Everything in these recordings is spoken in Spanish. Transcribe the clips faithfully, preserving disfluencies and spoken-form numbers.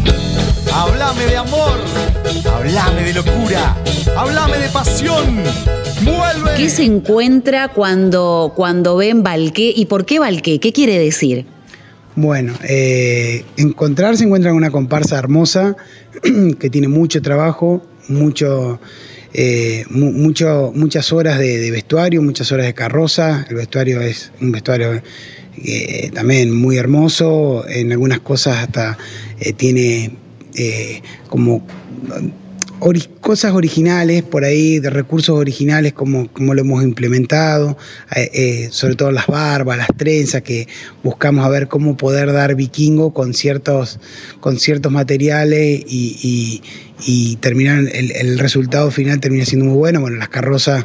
Háblame de amor, háblame de locura, háblame de pasión. ¡Vuelve! ¿Qué se encuentra cuando, cuando ven Valqué y por qué Valqué? ¿Qué quiere decir? Bueno, eh, encontrar se encuentra con una comparsa hermosa que tiene mucho trabajo, mucho, eh, mu mucho, muchas horas de, de vestuario, muchas horas de carroza. El vestuario es un vestuario eh, también muy hermoso, en algunas cosas hasta eh, tiene eh, como ori cosas originales por ahí, de recursos originales como, como lo hemos implementado, eh, eh, sobre todo las barbas, las trenzas, que buscamos a ver cómo poder dar vikingo con ciertos, con ciertos materiales y, y, y terminar, el, el resultado final termina siendo muy bueno. Bueno, las carrozas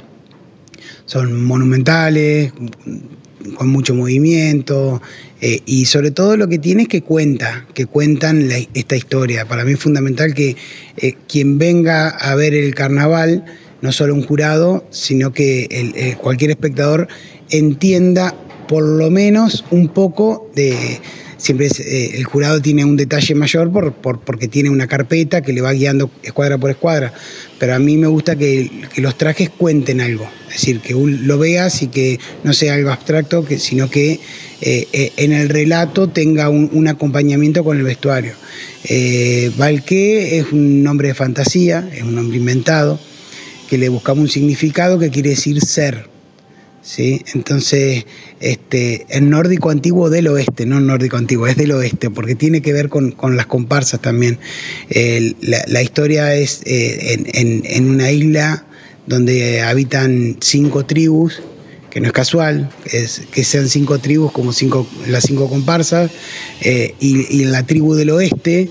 son monumentales, con mucho movimiento, eh, y sobre todo lo que tiene es que cuenta, que cuentan la, esta historia. Para mí es fundamental que eh, quien venga a ver el carnaval, no solo un jurado, sino que el, el, cualquier espectador entienda por lo menos un poco de... Siempre es, eh, el jurado tiene un detalle mayor por, por, porque tiene una carpeta que le va guiando escuadra por escuadra, pero a mí me gusta que, que los trajes cuenten algo, es decir, que lo veas y que no sea algo abstracto, que, sino que eh, eh, en el relato tenga un, un acompañamiento con el vestuario. Eh, Valqué es un nombre de fantasía, es un nombre inventado, que le buscamos un significado que quiere decir ser. ¿Sí? Entonces, este, el nórdico antiguo del oeste, no nórdico antiguo, es del oeste, porque tiene que ver con, con las comparsas también. Eh, la, la historia es eh, en, en, en una isla donde habitan cinco tribus, que no es casual, es, que sean cinco tribus como cinco, las cinco comparsas, eh, y, y la tribu del oeste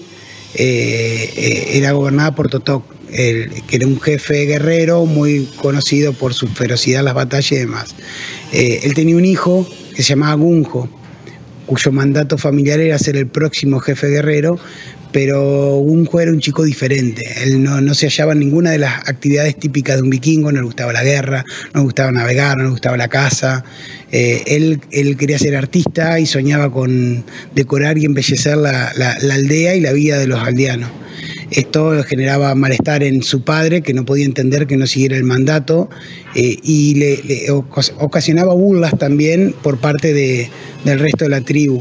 eh, eh, era gobernada por Totok, El, que era un jefe guerrero muy conocido por su ferocidad en las batallas y demás. Eh, él tenía un hijo que se llamaba Gunjo, cuyo mandato familiar era ser el próximo jefe guerrero, pero Gunjo era un chico diferente. Él no, no se hallaba en ninguna de las actividades típicas de un vikingo, no le gustaba la guerra, no le gustaba navegar, no le gustaba la caza. Eh, él, él quería ser artista y soñaba con decorar y embellecer la, la, la aldea y la vida de los aldeanos. Esto generaba malestar en su padre, que no podía entender que no siguiera el mandato, eh, y le, le ocasionaba burlas también por parte de, del resto de la tribu,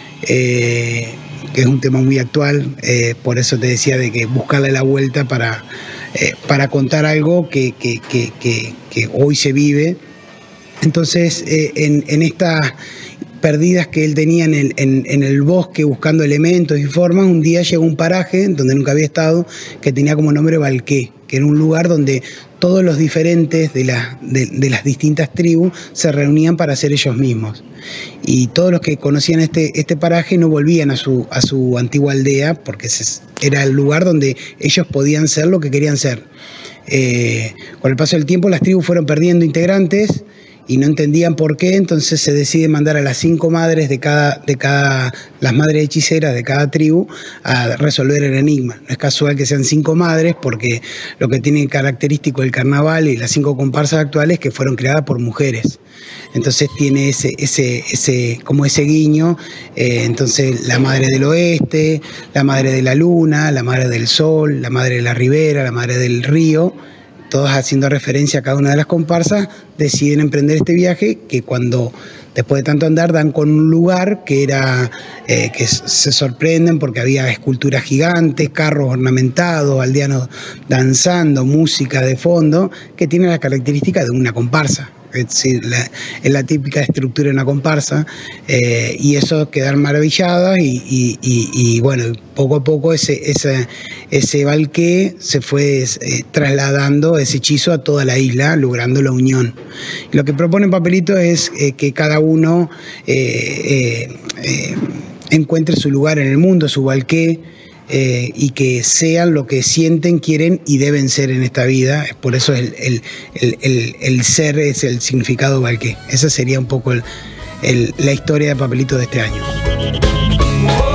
eh, que es un tema muy actual. Eh, por eso te decía de que buscarle la vuelta para, eh, para contar algo que, que, que, que, que hoy se vive. Entonces, eh, en, en estas perdidas que él tenía en el, en, en el bosque buscando elementos y formas, un día llegó a un paraje donde nunca había estado, que tenía como nombre Valqué, que era un lugar donde todos los diferentes de, la, de, de las distintas tribus se reunían para ser ellos mismos. Y todos los que conocían este, este paraje no volvían a su, a su antigua aldea, porque ese era el lugar donde ellos podían ser lo que querían ser. Eh, con el paso del tiempo las tribus fueron perdiendo integrantes y no entendían por qué, entonces se decide mandar a las cinco madres de cada, de cada, las madres hechiceras de cada tribu a resolver el enigma. No es casual que sean cinco madres, porque lo que tiene característico el carnaval y las cinco comparsas actuales es que fueron creadas por mujeres. Entonces tiene ese, ese, ese, como ese guiño, eh, entonces la madre del oeste, la madre de la luna, la madre del sol, la madre de la ribera, la madre del río, todos haciendo referencia a cada una de las comparsas, deciden emprender este viaje que cuando, después de tanto andar, dan con un lugar que era, eh, que se sorprenden porque había esculturas gigantes, carros ornamentados, aldeanos danzando, música de fondo, que tiene la característica de una comparsa. Es decir, la, es la típica estructura de una comparsa, eh, y eso quedan maravilladas y, y, y, y bueno, poco a poco ese, ese, ese Valqué se fue eh, trasladando ese hechizo a toda la isla, logrando la unión. Y lo que propone Papelito es eh, que cada uno eh, eh, eh, encuentre su lugar en el mundo, su Valqué, Eh, y que sean lo que sienten, quieren y deben ser en esta vida. Por eso el, el, el, el, el ser es el significado Valqué. Esa sería un poco el, el, la historia de Papelito de este año.